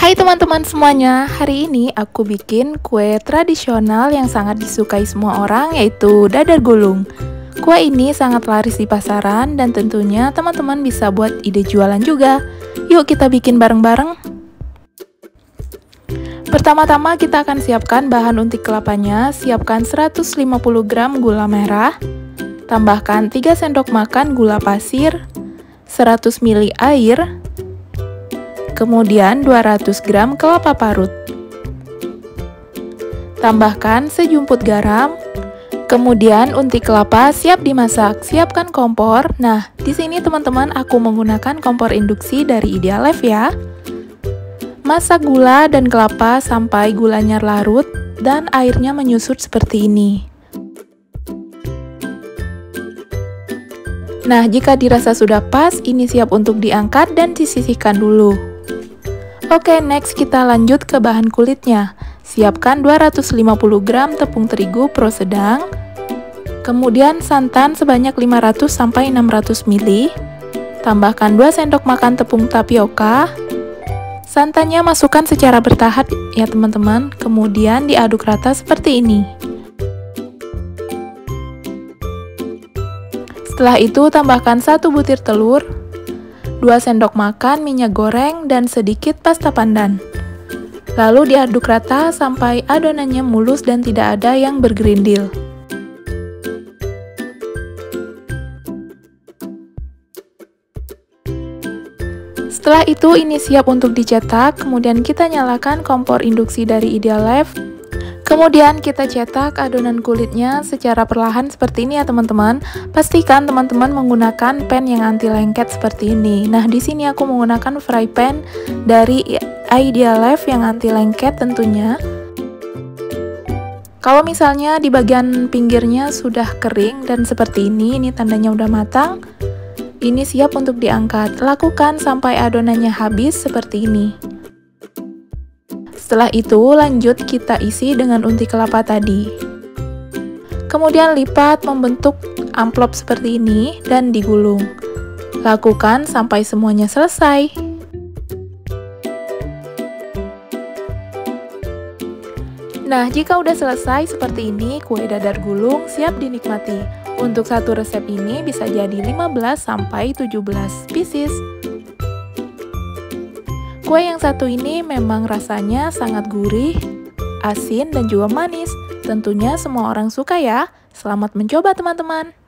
Hai teman-teman semuanya, hari ini aku bikin kue tradisional yang sangat disukai semua orang, yaitu dadar gulung. Kue ini sangat laris di pasaran dan tentunya teman-teman bisa buat ide jualan juga. Yuk kita bikin bareng-bareng. Pertama-tama kita akan siapkan bahan untik kelapanya. Siapkan 150 gram gula merah, tambahkan 3 sendok makan gula pasir, 100 ml air, kemudian 200 gram kelapa parut. Tambahkan sejumput garam. Kemudian unti kelapa siap dimasak. Siapkan kompor. Nah, di sini teman-teman aku menggunakan kompor induksi dari Idealife ya. Masak gula dan kelapa sampai gulanya larut dan airnya menyusut seperti ini. Nah, jika dirasa sudah pas, ini siap untuk diangkat dan disisihkan dulu. Oke, next kita lanjut ke bahan kulitnya. Siapkan 250 gram tepung terigu pro sedang, kemudian santan sebanyak 500-600 ml, tambahkan 2 sendok makan tepung tapioka, santannya masukkan secara bertahap ya teman-teman, kemudian diaduk rata seperti ini. Setelah itu tambahkan 1 butir telur, 2 sendok makan minyak goreng, dan sedikit pasta pandan. Lalu diaduk rata sampai adonannya mulus dan tidak ada yang bergerindil. Setelah itu ini siap untuk dicetak, kemudian kita nyalakan kompor induksi dari Idealife. Kemudian kita cetak adonan kulitnya secara perlahan seperti ini ya teman-teman. Pastikan teman-teman menggunakan pan yang anti lengket seperti ini. Nah, di sini aku menggunakan fry pan dari Idealife yang anti lengket tentunya. Kalau misalnya di bagian pinggirnya sudah kering dan seperti ini tandanya udah matang. Ini siap untuk diangkat. Lakukan sampai adonannya habis seperti ini. Setelah itu lanjut kita isi dengan unti kelapa tadi. Kemudian lipat membentuk amplop seperti ini dan digulung. Lakukan sampai semuanya selesai. Nah, jika udah selesai seperti ini, kue dadar gulung siap dinikmati. Untuk satu resep ini bisa jadi 15-17 pieces. Kue yang satu ini memang rasanya sangat gurih, asin, dan juga manis. Tentunya semua orang suka ya. Selamat mencoba teman-teman.